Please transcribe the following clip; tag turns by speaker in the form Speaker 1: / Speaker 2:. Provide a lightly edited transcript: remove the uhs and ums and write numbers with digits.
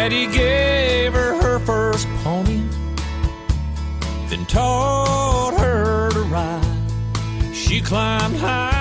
Speaker 1: Daddy gave her her first pony, then taught her to ride. She climbed high